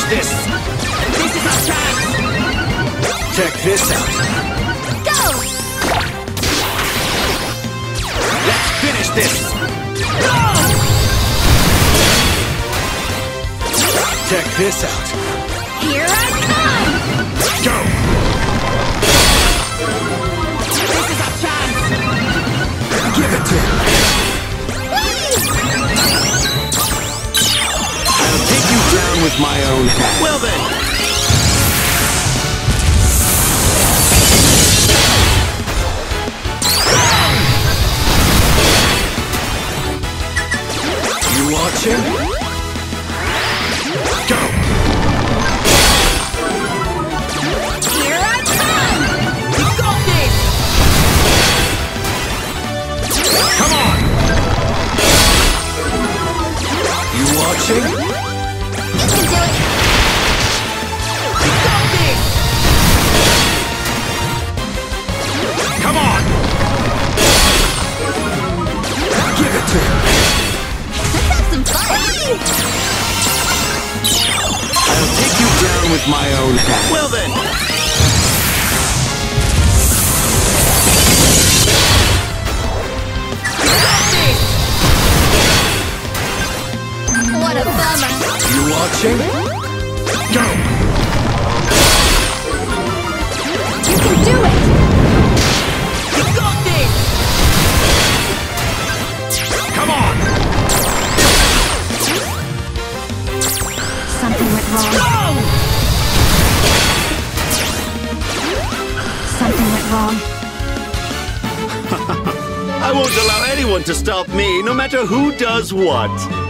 this! This is our chance! Check this out! Go! Let's finish this! Go! Check this out! Here I come! Go! This is our chance! Give it to him! I'll take you down with my own hand. Well then. You watching? Go! Here I come! You got this! Come on! You watching? You can do it! You got this! Come on! Give it to him! Let's have some fun! I'll take you down with my own hand. Well then. What a bummer! You watching? Go! You can do it! You got this! Come on! Something went wrong. Go! Something went wrong. I won't allow anyone to stop me, no matter who does what.